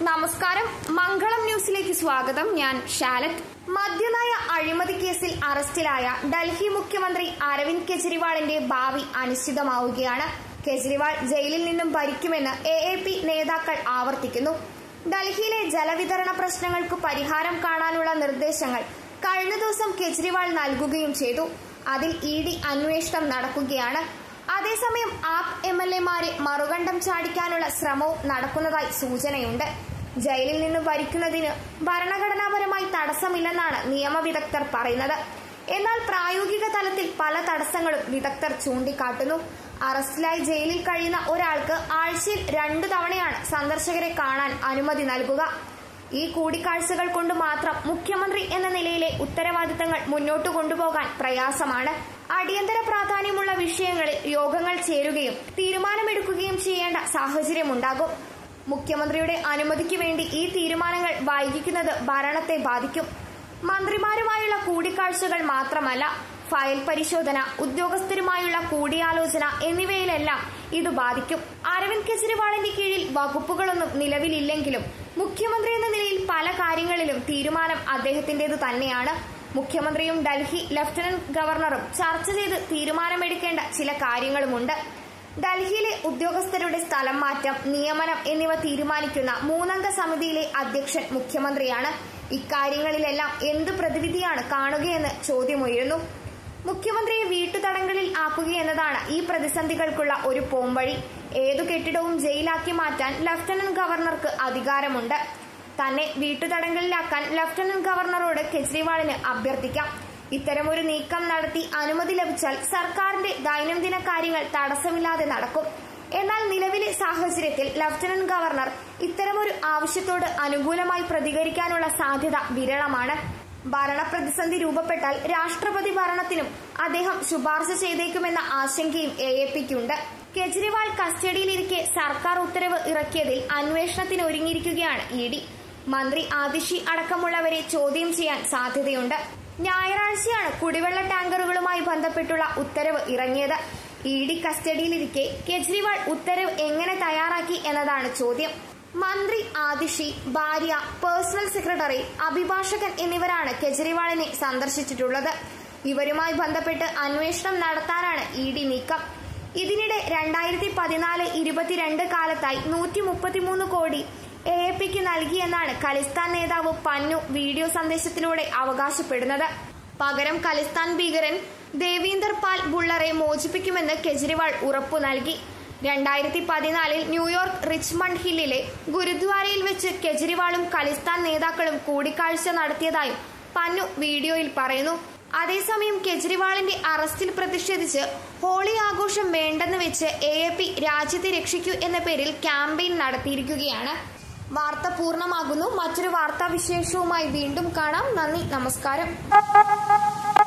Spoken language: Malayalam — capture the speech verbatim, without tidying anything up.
നമസ്കാരം. മംഗളം ന്യൂസിലേക്ക് സ്വാഗതം. ഞാൻ ഷാലറ്റ്. മദ്യനയ അഴിമതി കേസിൽ അറസ്റ്റിലായ ഡൽഹി മുഖ്യമന്ത്രി അരവിന്ദ് കെജ്രിവാളിന്റെ ഭാവി അനിശ്ചിതമാവുകയാണ്. കെജ്രിവാൾ ജയിലിൽ നിന്നും ഭരിക്കുമെന്ന് എ എ പി നേതാക്കൾ ആവർത്തിക്കുന്നു. ഡൽഹിയിലെ ജലവിതരണ പ്രശ്നങ്ങൾക്ക് പരിഹാരം കാണാനുള്ള നിർദ്ദേശങ്ങൾ കഴിഞ്ഞ ദിവസം കെജ്രിവാൾ നൽകുകയും ചെയ്തു. അതിൽ ഇ ഡി അന്വേഷണം നടക്കുകയാണ്. അതേസമയം ആപ് എം എൽ എമാരെ മറുകണ്ഠം ചാടിക്കാനുള്ള ശ്രമവും നടക്കുന്നതായി സൂചനയുണ്ട്. ജയിലിൽ നിന്ന് ഭരിക്കുന്നതിന് ഭരണഘടനാപരമായി തടസ്സമില്ലെന്നാണ് നിയമവിദഗ്ധർ പറയുന്നത്. എന്നാൽ പ്രായോഗിക തലത്തിൽ പല തടസ്സങ്ങളും വിദഗ്ധർ ചൂണ്ടിക്കാട്ടുന്നു. അറസ്റ്റിലായി ജയിലിൽ കഴിയുന്ന ഒരാൾക്ക് ആഴ്ചയിൽ രണ്ടു തവണയാണ് സന്ദർശകരെ കാണാൻ അനുമതി നൽകുക. ഈ കൂടിക്കാഴ്ചകൾ കൊണ്ട് മാത്രം മുഖ്യമന്ത്രി എന്ന നിലയിലെ ഉത്തരവാദിത്തങ്ങൾ മുന്നോട്ട് കൊണ്ടുപോകാൻ പ്രയാസമാണ്. അടിയന്തര പ്രാധാന്യമുള്ള വിഷയങ്ങളിൽ യോഗങ്ങൾ ചേരുകയും തീരുമാനമെടുക്കുകയും ചെയ്യേണ്ട സാഹചര്യമുണ്ടാകും. മുഖ്യമന്ത്രിയുടെ അനുമതിക്ക് വേണ്ടി ഈ തീരുമാനങ്ങൾ വൈകിക്കുന്നത് ഭരണത്തെ ബാധിക്കും. മന്ത്രിമാരുമായുള്ള കൂടിക്കാഴ്ചകൾ മാത്രമല്ല, ഫയൽ പരിശോധന, ഉദ്യോഗസ്ഥരുമായുള്ള കൂടിയാലോചന എന്നിവയിലെല്ലാം ഇത് ബാധിക്കും. അരവിന്ദ് കെജ്രിവാളിന്റെ കീഴിൽ വകുപ്പുകളൊന്നും നിലവിലില്ലെങ്കിലും മുഖ്യമന്ത്രി എന്ന നിലയിൽ പല കാര്യങ്ങളിലും തീരുമാനം അദ്ദേഹത്തിന്റേതു തന്നെയാണ്. മുഖ്യമന്ത്രിയും ഡൽഹി ലഫ്റ്റനന്റ് ഗവർണറും ചർച്ച ചെയ്ത് തീരുമാനമെടുക്കേണ്ട ചില കാര്യങ്ങളുമുണ്ട്. ഡൽഹിയിലെ ഉദ്യോഗസ്ഥരുടെ സ്ഥലം മാറ്റം, നിയമനം എന്നിവ തീരുമാനിക്കുന്ന മൂന്നംഗ സമിതിയിലെ അധ്യക്ഷൻ മുഖ്യമന്ത്രിയാണ്. ഇക്കാര്യങ്ങളിലെല്ലാം എന്ത് പ്രതിവിധിയാണ് കാണുകയെന്ന് ചോദ്യമുയരുന്നു. മുഖ്യമന്ത്രിയെ വീട്ടുതടങ്കലിൽ ആക്കുകയെന്നതാണ് ഈ പ്രതിസന്ധികൾക്കുള്ള ഒരു പോംവഴി. ഏതു കെട്ടിടവും ജയിലാക്കി മാറ്റാൻ ലഫ്റ്റനന്റ് ഗവർണർക്ക് അധികാരമുണ്ട്. തന്നെ വീട്ടുതടങ്കലിലാക്കാൻ ലഫ്റ്റനന്റ് ഗവർണറോട് കെജ്രിവാളിന് അഭ്യർത്ഥിക്കാം. ഇത്തരമൊരു നീക്കം നടത്തി അനുമതി ലഭിച്ചാൽ സർക്കാരിന്റെ ദൈനംദിന കാര്യങ്ങൾ തടസ്സമില്ലാതെ നടക്കും. എന്നാൽ നിലവിലെ സാഹചര്യത്തിൽ ലഫ്റ്റനന്റ് ഗവർണർ ഇത്തരമൊരു ആവശ്യത്തോട് അനുകൂലമായി പ്രതികരിക്കാനുള്ള സാധ്യത വിരളമാണ്. ഭരണപ്രതിസന്ധി രൂപപ്പെട്ടാൽ രാഷ്ട്രപതി ഭരണത്തിനും അദ്ദേഹം ശുപാർശ ചെയ്തേക്കുമെന്ന ആശങ്കയും എ എ പിക്കുണ്ട്. കെജ്രിവാൾ കസ്റ്റഡിയിലിരിക്കെ സർക്കാർ ഉത്തരവ് ഇറക്കിയതിൽ അന്വേഷണത്തിന് ഒരുങ്ങിയിരിക്കുകയാണ് ഇ ഡി. മന്ത്രി ആതിഷി അടക്കമുള്ളവരെ ചോദ്യം ചെയ്യാൻ സാധ്യതയുണ്ട്. ഞായറാഴ്ചയാണ് കുടിവെള്ള ടാങ്കറുകളുമായി ബന്ധപ്പെട്ടുള്ള ഉത്തരവ് ഇറങ്ങിയത്. ഇ ഡി കസ്റ്റഡിയിലിരിക്കെ കെജ്രിവാൾ ഉത്തരവ് എങ്ങനെ തയ്യാറാക്കി എന്നതാണ് ചോദ്യം. മന്ത്രി ആതിഷി, ഭാര്യ, പേഴ്സണൽ സെക്രട്ടറി, അഭിഭാഷകൻ എന്നിവരാണ് കെജ്രിവാളിനെ സന്ദർശിച്ചിട്ടുള്ളത്. ഇവരുമായി ബന്ധപ്പെട്ട് അന്വേഷണം നടത്താനാണ് ഇ ഡി നീക്കം. ഇതിനിടെ രണ്ടായിരത്തി പതിനാല് ഇരുപത്തിരണ്ട് കാലത്തായി നൂറ്റി മുപ്പത്തിമൂന്ന് കോടി എ എ പിക്ക് നൽകിയെന്നാണ് ഖലിസ്ഥാൻ നേതാവ് പന്നു വീഡിയോ സന്ദേശത്തിലൂടെ അവകാശപ്പെടുന്നത്. പകരം ഖലിസ്ഥാൻ ഭീകരൻ ദേവീന്ദർ പാൽ ബുള്ളറെ മോചിപ്പിക്കുമെന്ന് കെജ്രിവാൾ ഉറപ്പു നൽകി. രണ്ടായിരത്തി പതിനാലിൽ ന്യൂയോർക്ക് റിച്ച്മണ്ട് ഹില്ലിലെ ഗുരുദ്വാരയിൽ വെച്ച് കെജ്രിവാളും ഖലിസ്ഥാൻ നേതാക്കളും കൂടിക്കാഴ്ച നടത്തിയതായും പന്നു വീഡിയോയിൽ പറയുന്നു. അതേസമയം കെജ്രിവാളിന്റെ അറസ്റ്റിൽ പ്രതിഷേധിച്ച് ഹോളി ആഘോഷം വേണ്ടെന്ന് വെച്ച് എ എ പി രാജ്യത്തെ രക്ഷിക്കൂ എന്ന പേരിൽ ക്യാമ്പയിൻ നടത്തിയിരിക്കുകയാണ്. വാർത്ത പൂർണ്ണമാകുന്നു. മറ്റൊരു വാർത്താ വിശേഷവുമായി വീണ്ടും കാണാം. നന്ദി, നമസ്കാരം.